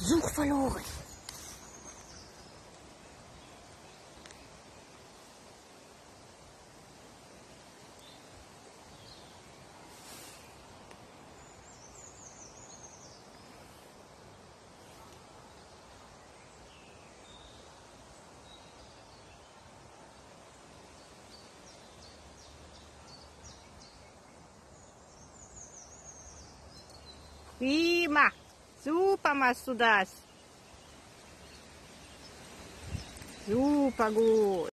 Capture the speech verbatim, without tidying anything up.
Versuch verloren. Prima! Super machst du das. Super gut.